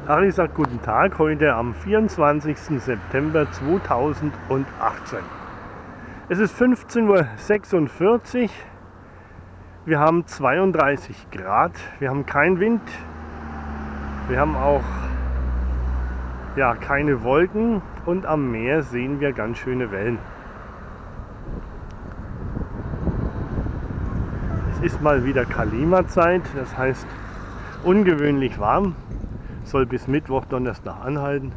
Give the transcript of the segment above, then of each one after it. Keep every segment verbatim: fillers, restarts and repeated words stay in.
Ari sagt guten Tag, heute am vierundzwanzigsten September zweitausendachtzehn. Es ist fünfzehn Uhr sechsundvierzig, wir haben zweiunddreißig Grad, wir haben keinen Wind, wir haben auch ja, keine Wolken und am Meer sehen wir ganz schöne Wellen. Es ist mal wieder Kalima-Zeit, das heißt ungewöhnlich warm. Soll bis Mittwoch, Donnerstag anhalten.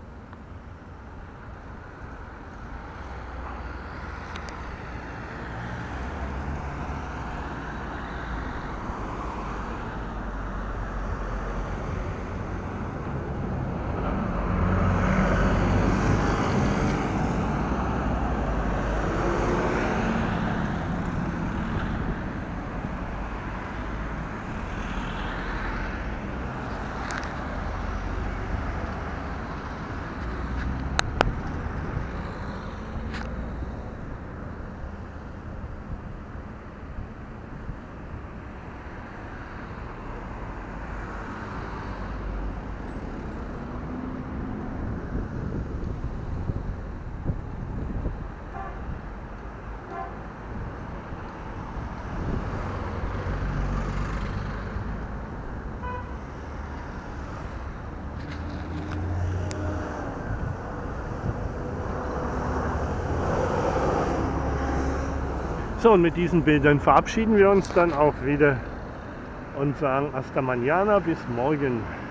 So, und mit diesen Bildern verabschieden wir uns dann auch wieder und sagen hasta mañana, bis morgen.